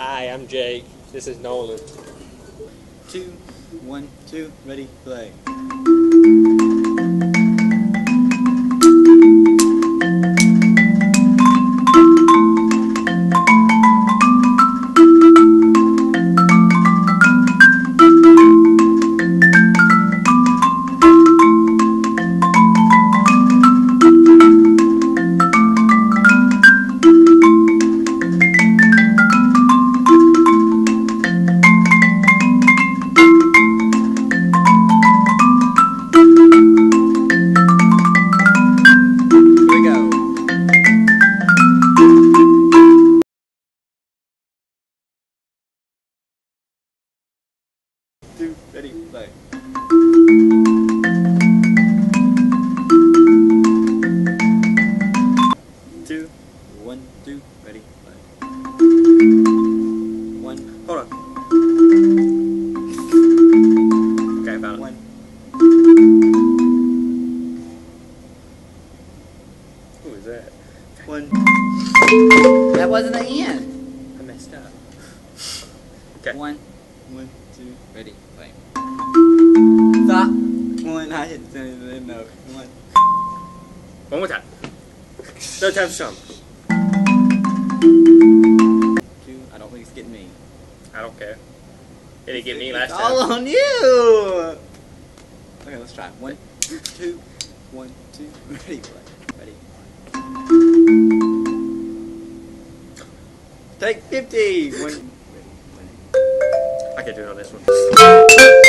Hi, I'm Jake. This is Nolan. 2, 1, 2, ready, play. Ready, play. 2, 1, 2, ready, play. 1, hold on. Okay, I found it. 1. Who is that? 1. That wasn't the end. I messed up. Okay. 1, 2, ready, play. Stop. 1, I hit no. 1. One more time. Third time's charm. 2, I don't think it's getting me. I don't care. It didn't get me last time. All on you! Okay, let's try. 1, 2, 1, 2, ready, play. Ready. Take 50! 1, ready, play. I can't do it on this one.